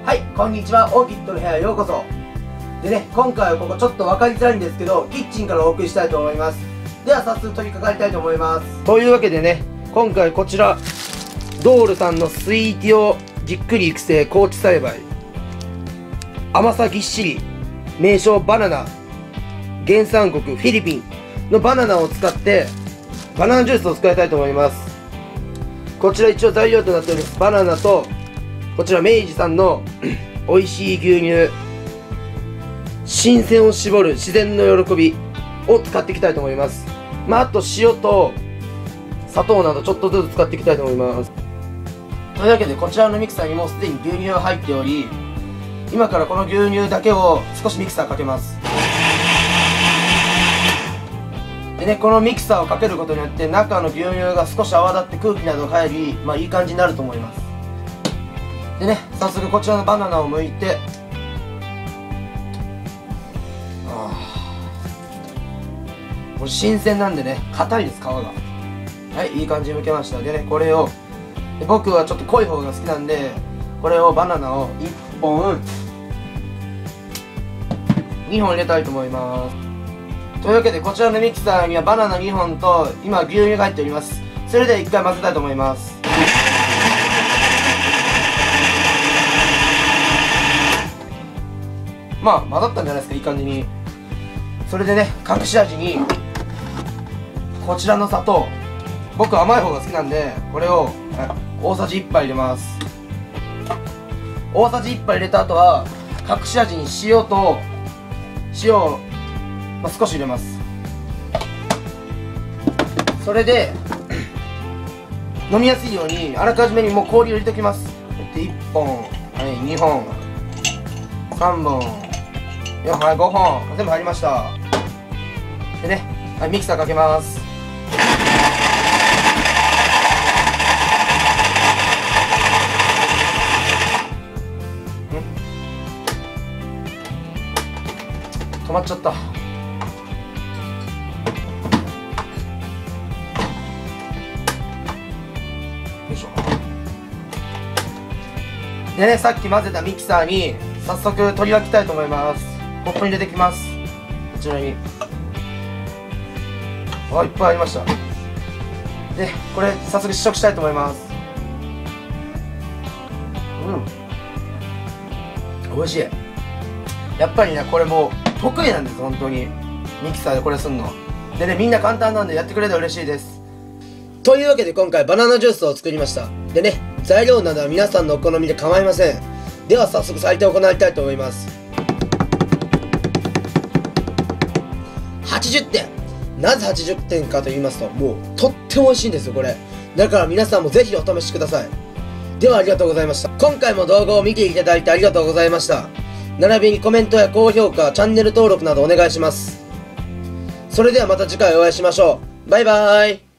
はい、こんにちは。オーキッドの部屋へようこそ。でね、今回はここちょっと分かりづらいんですけど、キッチンからお送りしたいと思います。では早速取り掛かりたいと思います。というわけでね、今回こちらドールさんのスイーティオじっくり育成高地栽培、甘さぎっしり名称バナナ、原産国フィリピンのバナナを使ってバナナジュースを作りたいと思います。こちら一応材料となっております。バナナとこちら明治さんの美味しい牛乳、新鮮を絞る自然の喜びを使っていきたいと思います。あと塩と砂糖などちょっとずつ使っていきたいと思います。というわけでこちらのミキサーにもうすでに牛乳が入っており、今からこの牛乳だけを少しミキサーかけます。でね、このミキサーをかけることによって中の牛乳が少し泡立って空気などが入り、いい感じになると思います。でね、早速こちらのバナナを剥いて、これ新鮮なんでね、硬いです、皮が。はい、いい感じに剥けました。でね、これを僕はちょっと濃い方が好きなんで、これをバナナを1本2本入れたいと思います。というわけでこちらのミキサーにはバナナ2本と今牛乳が入っております。それでは1回混ぜたいと思います。混ざったんじゃないですか、いい感じに。それでね、隠し味にこちらの砂糖、僕甘い方が好きなんでこれを大さじ1杯入れます。大さじ1杯入れた後は隠し味に塩を、少し入れます。それで飲みやすいようにあらかじめにもう氷を入れておきます。1本、2本、3本、4本、5本全部入りました。でね、ミキサーかけます。止まっちゃった。よいしょ。でね、さっき混ぜたミキサーに早速取り分けたいと思います。コップに入れてきます。こちらにいっぱいありました。でこれ早速試食したいと思います。美味しい。やっぱりね、これもう得意なんです、本当に。ミキサーでこれすんのでね、みんな簡単なんでやってくれたら嬉しいです。というわけで今回バナナジュースを作りました。でね、材料などは皆さんのお好みで構いません。では早速採点を行いたいと思います。80点。なぜ80点かと言いますと、もうとっても美味しいんですよ、これ。だから皆さんもぜひお試しください。ではありがとうございました。今回も動画を見ていただいてありがとうございました。並びにコメントや高評価、チャンネル登録などお願いします。それではまた次回お会いしましょう。バイバーイ。